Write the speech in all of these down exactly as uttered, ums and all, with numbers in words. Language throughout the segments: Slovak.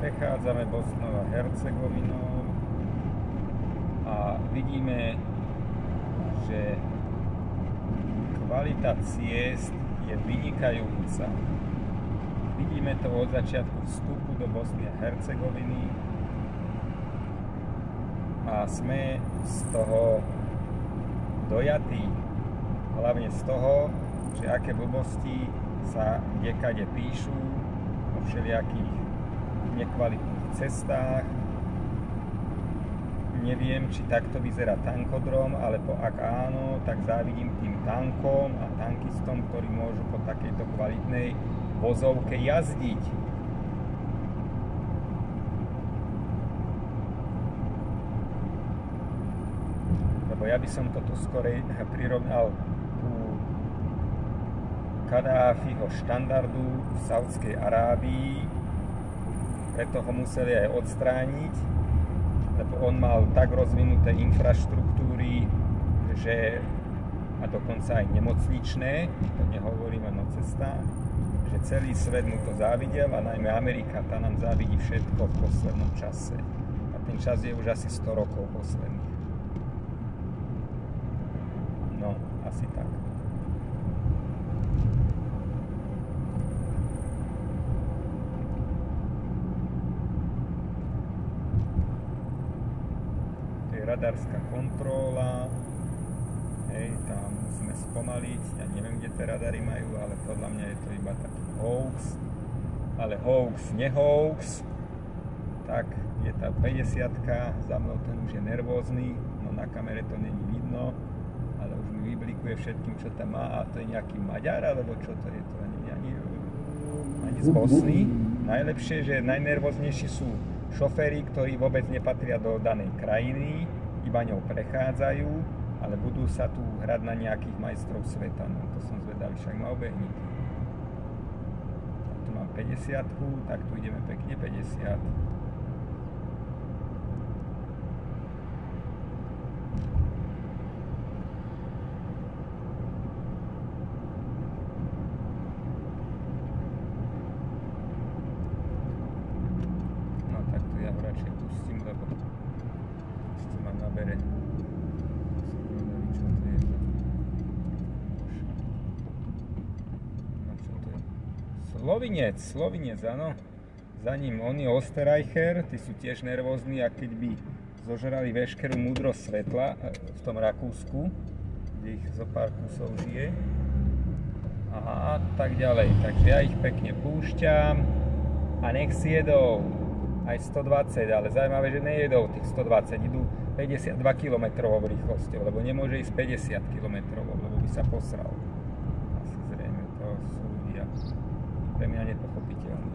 Prechádzame Bosnou a Hercegovinou a vidíme, že kvalita ciest je vynikajúca. Vidíme to od začiatku vstupu do Bosny a Hercegoviny a sme z toho dojatí. Hlavne z toho, že aké blbosti sa kdekade píšu o všelijakých nekvalitných cestách. Neviem, či takto vyzerá tankodrom, alebo ak áno, tak závidím tým tankom a tankistom, ktorí môžu po takejto kvalitnej vozovke jazdiť. Lebo ja by som toto skorej prirovnal ku Kadáfiho štandardu v Saudskej Arábii, preto ho museli aj odstrániť, lebo on mal tak rozvinuté infraštruktúry, že a dokonca aj nemocničné, to nehovorím len o cestách, že celý svet mu to závidel a najmä Amerika, tá nám závidí všetko v poslednom čase. A ten čas je už asi sto rokov posledných. No, asi tak. Radárska kontrola, hej, tam musíme spomaliť, ja neviem, kde tie radary majú, ale podľa mňa je to iba taký hoax, ale hoax, nehoax, tak je tá päťdesiatka, za mnou ten už je nervózny, no na kamere to není vidno, ale už mi vyblikuje všetkým, čo tam má, a to je nejaký Maďar, alebo čo to je, to ani, ani, ani z Bosny. Najlepšie, že najnervóznejší sú šoféri, ktorí vôbec nepatria do danej krajiny, iba ňou prechádzajú, ale budú sa tu hrať na nejakých majstrov sveta. No to som zvedavý, však ma obehni. Tu mám päťdesiatku, tak tu ideme pekne päťdesiat. Slovinec, Slovinec, áno. Za ním on je Österreicher, tí sú tiež nervózni, a keď by zožrali veškerú múdrosť svetla v tom Rakúsku, kde ich zo pár kusov žije. A tak ďalej. Takže ja ich pekne púšťam a nech si jedou aj stodvadsať, ale zaujímavé, že nejedou tých stodvadsať, idú päťdesiatdva kilometrov rýchlosťou, lebo nemôže ísť päťdesiat kilometrov, lebo by sa posral. Asi zrejme to sú ľudia pre mňa nepochopiteľný.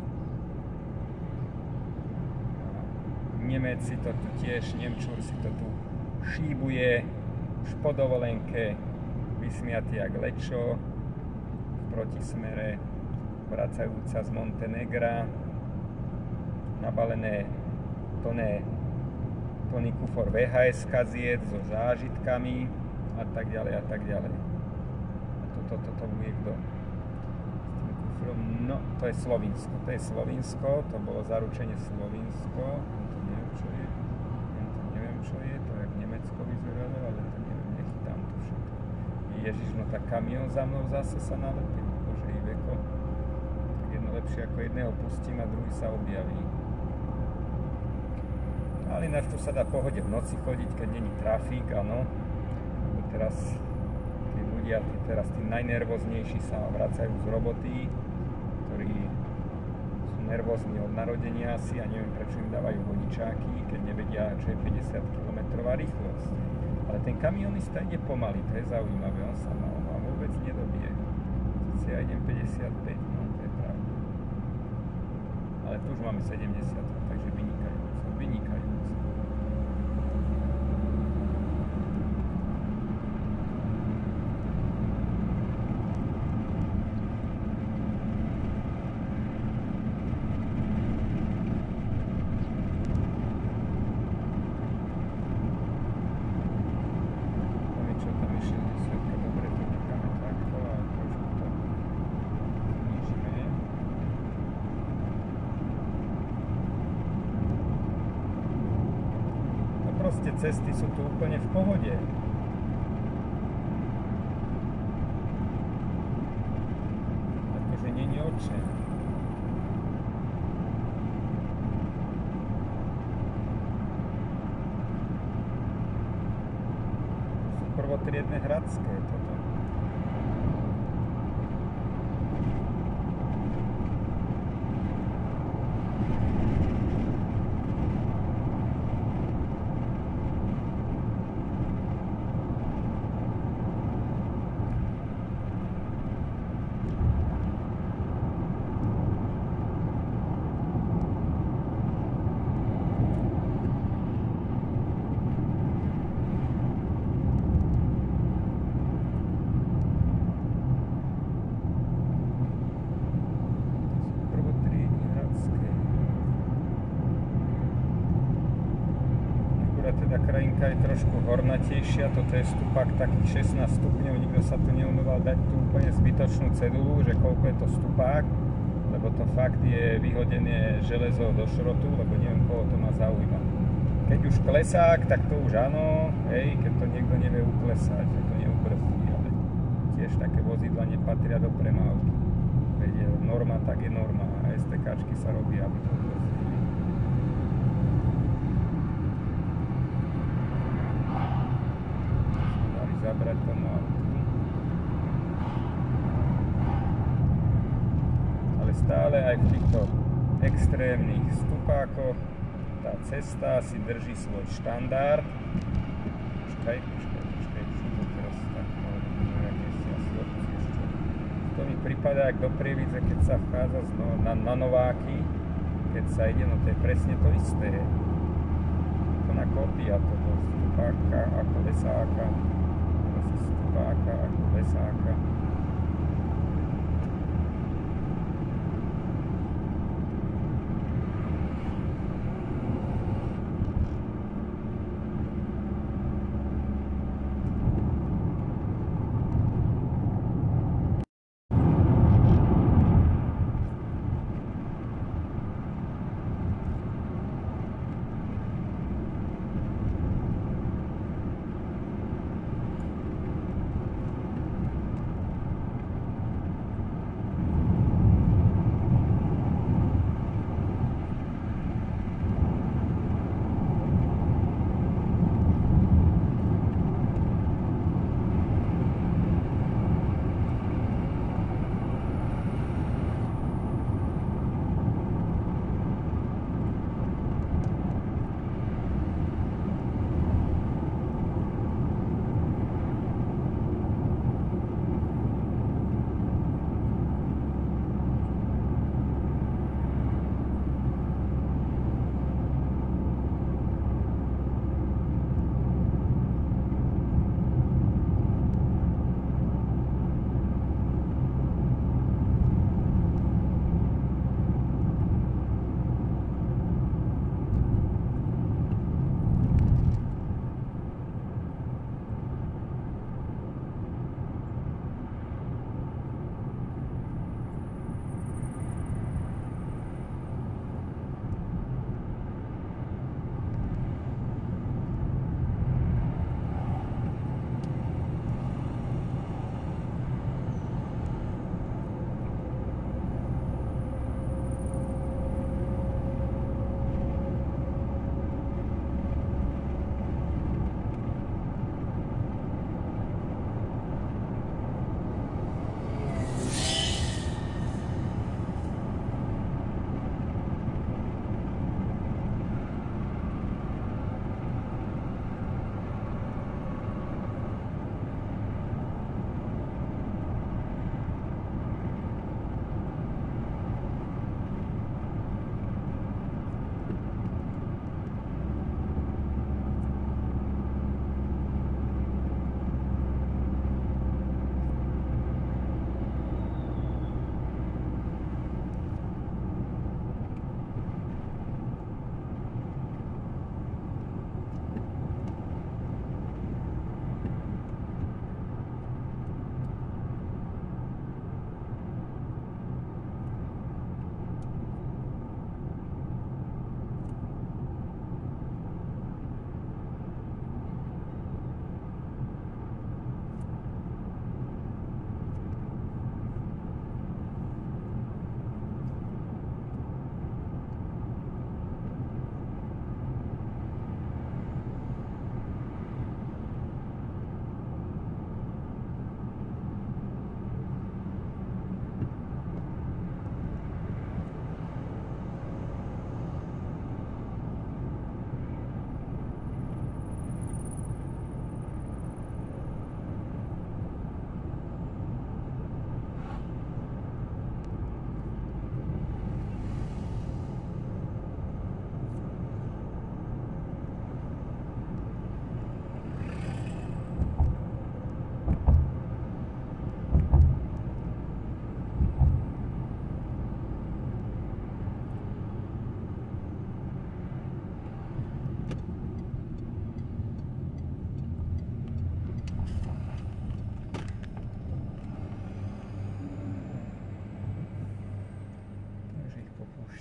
Nemec si to tu tiež, Nemčúr si to tu šíbuje, už po dovolenke, vysmiatý jak lečo, v protismere, vracajúca z Montenegra, nabalené plné plný kufor vé há es kaziet so zážitkami a tak ďalej a tak ďalej. A toto, toto bude kto? No, to je Slovinsko, to je Slovinsko, to bolo zaručenie Slovinsko, to neviem čo je, to neviem čo je, to je Nemecko vyzeralo, ale to neviem, nechytám to všetko. Ježiš, no tak kamión za mnou zase sa nalepil, bože i veko, tak jedno lepšie ako jedného pustím a druhý sa objaví. Ale ináč tu sa dá pohode v noci chodiť, keď není trafík, áno, lebo teraz tí ľudia, tí, teraz tí najnervóznejší sa vracajú z roboty, ktorí sú nervózni od narodenia asi a neviem, prečo im dávajú vodičáky, keď nevedia, čo je päťdesiat kilometrová rýchlosť. Ale ten kamionista ide pomaly, to je zaujímavé, on sa ma, ma vôbec nedobije. Si ja idem päťdesiatpäť, no to je pravda. Ale tu už máme sedemdesiat, takže vynikajúco, vynikajúco. cesty sú tu úplne v pohode. Akože nie je oče. Sú prvotriedne hradské toto. Teda krajinka je trošku hornatejšia, toto je stupak takých šestnásť stupňov, nikto sa tu neumýval dať tú úplne zbytočnú cedulu, že koľko je to stupák, lebo to fakt je vyhodené železo do šrotu, lebo neviem, koho to má zaujíma. Keď už klesák, tak to už áno, hej, keď to niekto nevie uklesať, že to neubrzdí, ale tiež také vozidla nepatria do premávky. Veď je norma, tak je norma a STKčky sa robia, aby to ubrzdili. Zabrať tomu autu. Ale stále aj v týchto extrémnych stupákoch tá cesta si drží svoj štandard. Počkaj, počkaj, počkaj, čo to teraz tak nejaké si asi obci ešte. To mi prípada jak do Prievidze, keď sa vchádza na, na Nováky, keď sa ide, no to je presne to isté. To na kopia toho stupáka ako lesáka. Stupáka ako lesáka.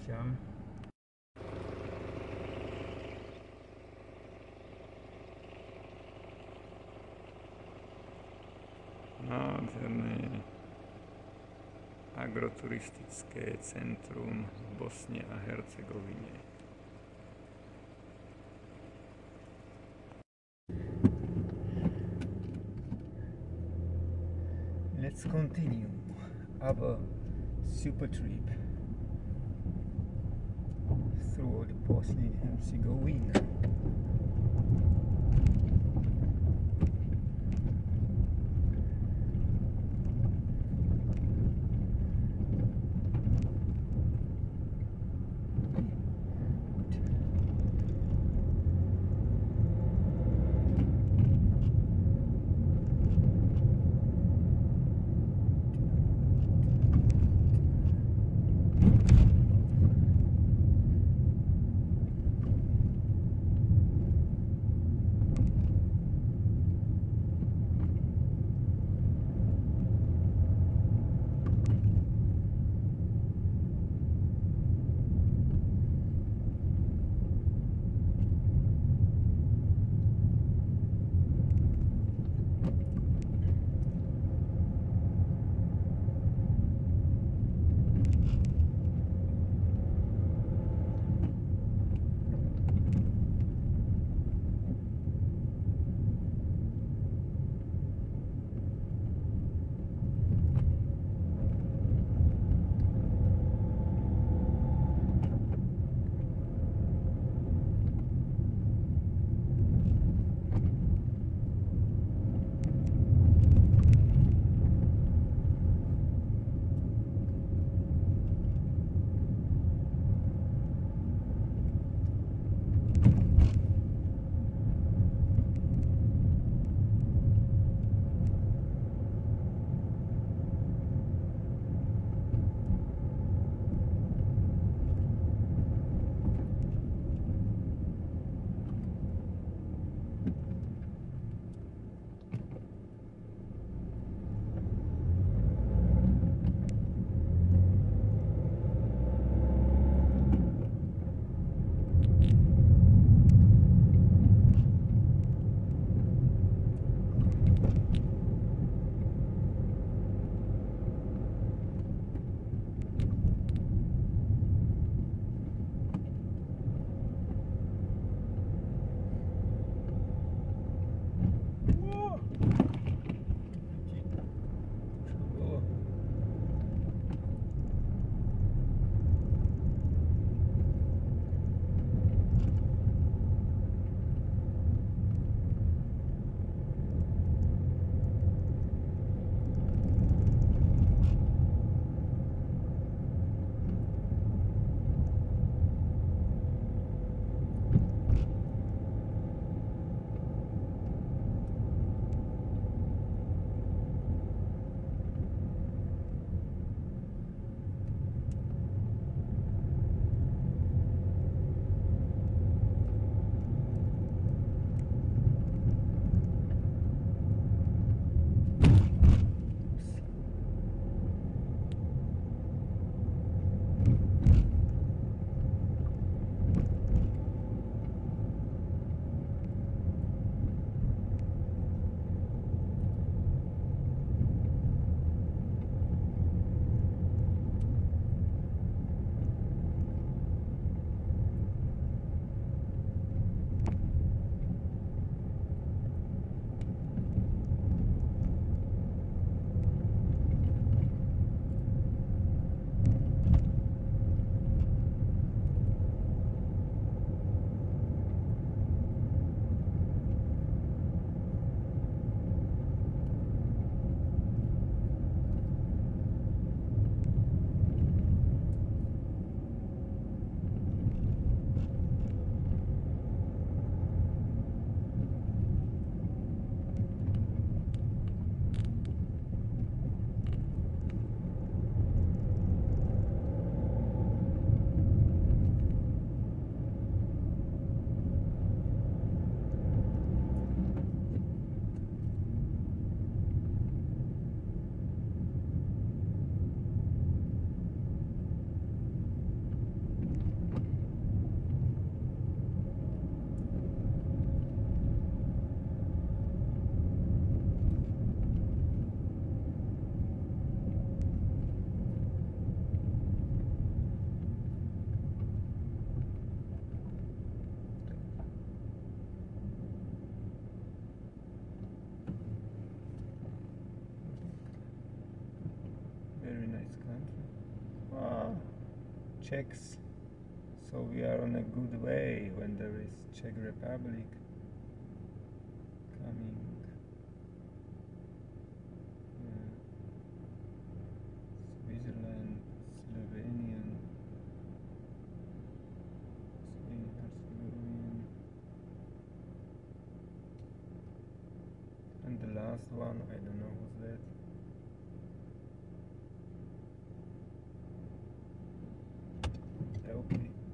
púšťam. Nádherné agroturistické centrum v Bosne a Hercegovine. Let's continue our super trip through the Bosnia and Herzegovina. nice country. Ah, Czechs. So we are on a good way when there is Czech Republic coming. Yeah. Switzerland, Slovenian, Spain, Herzegovinian. And the last one, I don't know who's that. Okay.